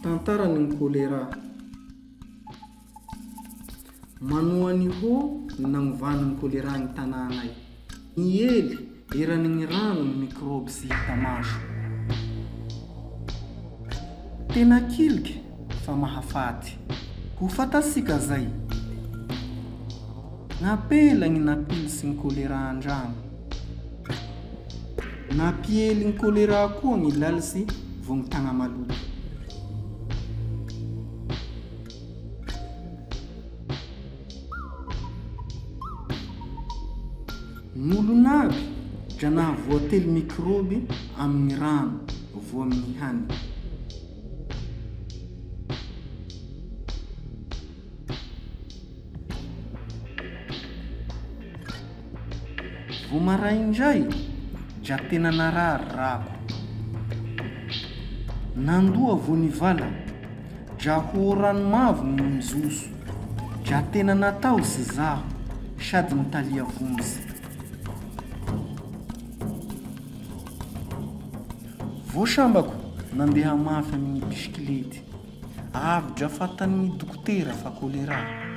Tantaran'ny choléra. Manohany ho nangovan'ny choléra ny tanànay. Ny ely eran'ny rano ny microbe sy hita maso. Tena kilika fa mahafaty. Ho fantasika zay. Napela ny napilsy ny choléra andrano. Napiely ny choléra koa ny lalitsy vo ny tagna maloto. Nolonaby dra nahavoately microbe amin'ny rano vo amin'ny hany. Vo maraindray dra tena narary rako. Nandoa vo nivala dra ho ranomavo ny mizoso. Dra tena natao sy zaho sady mitalia vonjy. Vo sambako nandeha mafy amin'ny bisikilety. Avy dra fatan'ny dokotera fa choléra.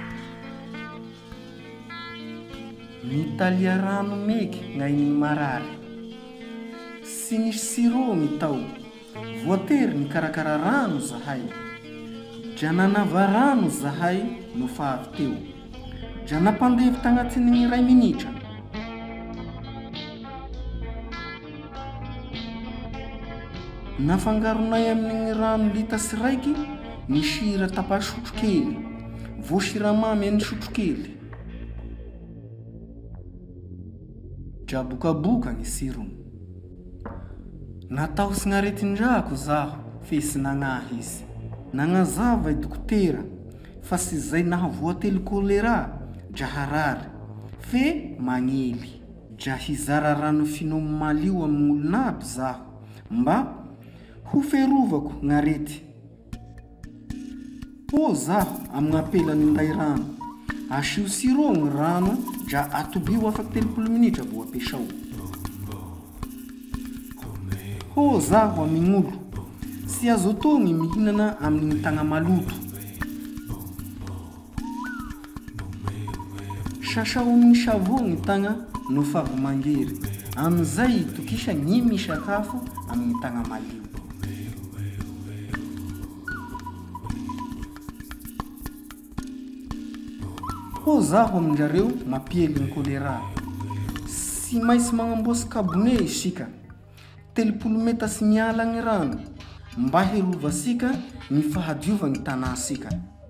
Mitalia rano meky ngainy marary. Sy nisy sirop mitao. Voatery ny karakara rano zahay. Dra nanava rano zahay no fa avy teo. Dra napandevy tagnatin'ny 2 minitra. Nafangaronay amin'ny rano litasy raiky ny sira tapasotro kely. Vo siramamy amin'ny sotro kely. Dra bokaboka ny sirony. Natao sy naretin-drako zaho fe sy nagnahy izy. Nagnazava i dokotera fa sy zay nahavoately choléra dra harary fe magnely. Dra hizara rano finomy malio amin'ny olonaby zaho mba ho ferovako gn'arety. Po zaho amin'ny apelany nday rano. Asio sirop ny rano dra atobio afaky 30 minitra vo apesao. Ho zaho amin'ny olo. Sy azo tony mihinana amin'ny tagna maloto. Sasao amin'ny savon ny tagna no fa vo mangery. Amizay tokisa ny misakafo amin'ny tagna malio. Ho zaho aminjareo mapiely ny choléra. Sy maisy magnamboasy kabone isika. 30 meta sy miala ny rano. Mba herovasika ny fahadiova ny tanasika.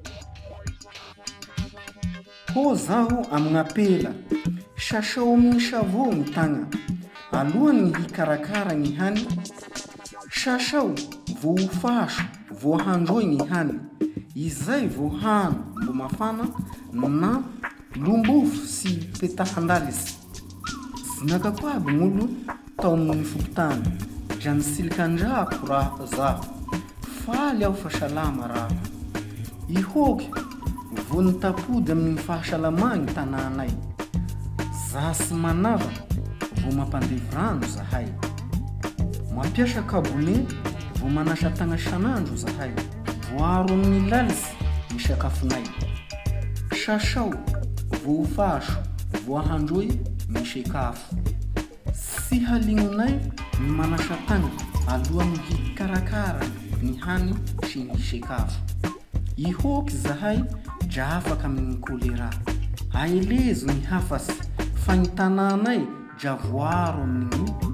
Ho zaho amin'ny apela. Sasao amin'ny savon ny tagna. Alohany ny hikarakara ny hany. Sasao vo faso vo handroy ny hany. Izay vo hano mbo mafana na lombofo sy petahandalisy. Zinakako aby gn'olo tao amin'ny fokotany. Dra nisilikan-drako raha zaho. Faly aho fa salama raha. Ihoky vo nitapody amin'ny fahasalamagny tanànay. Za sy manava vo mampandevy rano zahay. Mampiasa kabone vo manasa tagna sanandro zahay. Voaro amin'ny lalitsy ny sakafonay. Sasao vo faso vo handroy ny sakafo. Sy halingonay ny manasa tagna alohan'ny hikarakara ny hany sy ny sakafo. Ihoky zahay dra afaka amin'ny choléra. Aelezo ny hafasy fa ny tanànay dra voaro amin'ny